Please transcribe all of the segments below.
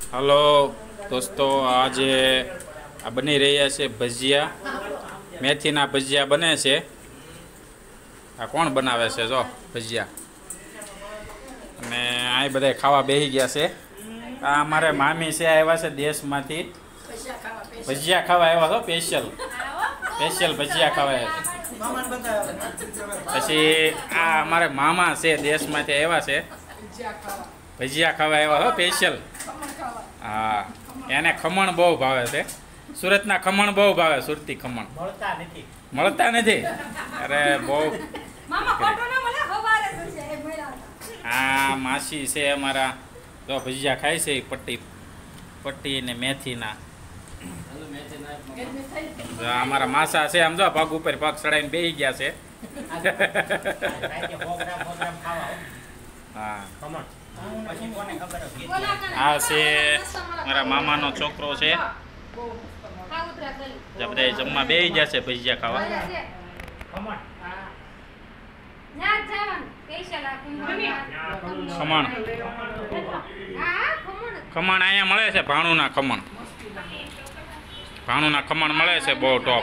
Hello દોસ્તો, આજે આ બની રહ્યા છે ભજીયા. મેથીના ભજીયા બને છે. આ કોણ બનાવે છે? જો ભજીયા. અને આ બધા ખાવા બેસી ગયા છે. આ અમારે મામી છે, આવ્યા છે દેશમાંથી. ભજીયા ખાવા આવ્યા છો? સ્પેશિયલ ભજીયા ખાવા આવ્યા. પછી આ અમારે મામા છે, દેશમાંથી આવ્યા છે. ભજીયા ખાવા આવ્યા છો સ્પેશિયલ. હા, એને ખમણ બહુ ભાવે છે. સુરતના ખમણ બહુ ભાવે. સુરતી ખમણ મળતા નથી. અરે બહુ. હા, માસી છે અમારા. તો ભજીયા ખાય છે પટ્ટી ને મેથીના. અમારા માસા છે, આમ જો પગ ઉપર પગ ચડાવીને બેસી ગયા છે. હા, આ છે મારા મામાનો છોકરો છે. બધા જમવા બેસી ગયા છે ભજીયા ખાવા. ખમણ અહીંયા મળે છે. ભાણુના ખમણ મળે છે, બહુ ટોપ.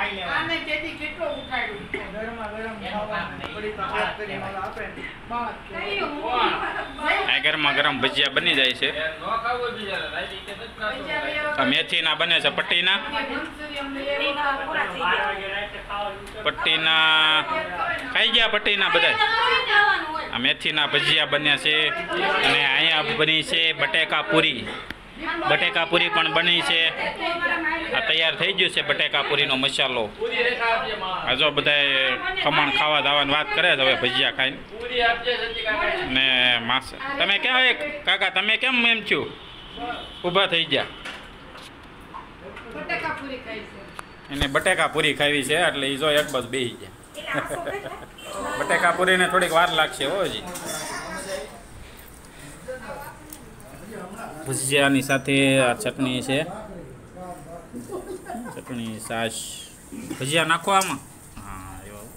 આ ગરમા ગરમ ભજીયા બની જાય છે. મેથીના બને છે, પટ્ટીના ખાઈ ગયા. પટ્ટીના બધા આ મેથીના ભજીયા બન્યા છે. અને અહીંયા બની છે બટેકા પૂરી પણ બની છે. આ તૈયાર થઈ ગયું છે બટેકા પૂરીનો મસાલો. આ જો બધા ખમણ ખાવા દાવાની વાત કરે છે હવે ભજીયા ખાઈને. ને માસા, તમે ક્યાં હોય કાકા? તમે કેમ એમ છો ઊભા થઈ ગયા? એને બટેકા પૂરી ખાવી છે એટલે એ જો એક બસ બેસી ગયા. બટેકા પૂરીને થોડીક વાર લાગશે હો હજી. ભજીયાની સાથે આ ચટણી છે. ચટણી, છાશ. ભજીયા નાખો આમાં. હા, એવું.